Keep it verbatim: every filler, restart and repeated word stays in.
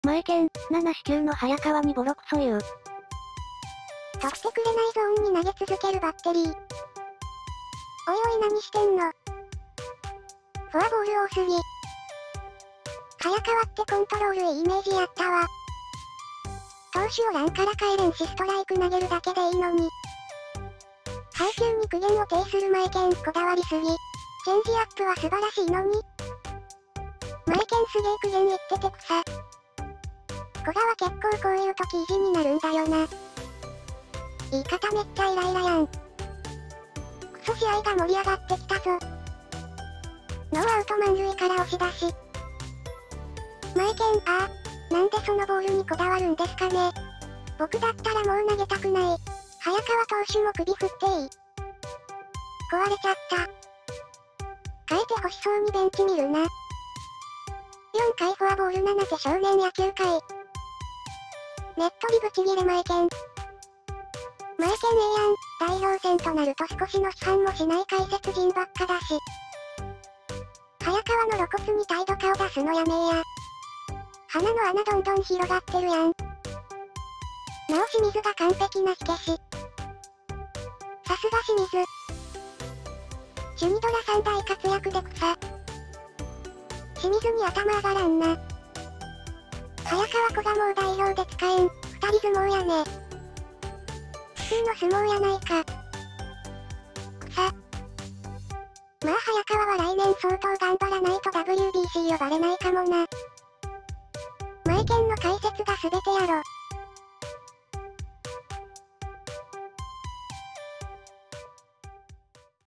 前剣、なな支級の早川にボロクソ言う。 取ってくれないゾーンに投げ続けるバッテリー。おいおい何してんの。フォアボール多すぎ。早川ってコントロールいいイメージやったわ。投手をランから帰れんしストライク投げるだけでいいのに。配球に苦言を呈する前剣こだわりすぎ。チェンジアップは素晴らしいのに。前剣すげえ苦言言ってて草。古賀は結構こういう時意地になるんだよな。言い方めっちゃイライラやん。クソ試合が盛り上がってきたぞ。ノーアウト満塁から押し出し。前剣、ああ、なんでそのボールにこだわるんですかね。僕だったらもう投げたくない。早川投手も首振っていい。壊れちゃった。変えて欲しそうにベンチ見るな。よんかいフォアボールなな手少年野球界。ネットリブちぎれ前剣。前剣ええやん、代表戦となると少しの批判もしない解説陣ばっかだし。早川の露骨に態度顔出すのやめえや。鼻の穴どんどん広がってるやん。なお清水が完璧な火消し。さすが清水。シュニドラさん大活躍で草。清水に頭上がらんな。早川子がもう代表で使えん、二人相撲やね。普通の相撲やないか。草。まあ早川は来年相当頑張らないと ダブリュービーシー 呼ばれないかもな。前剣の解説が全てやろ。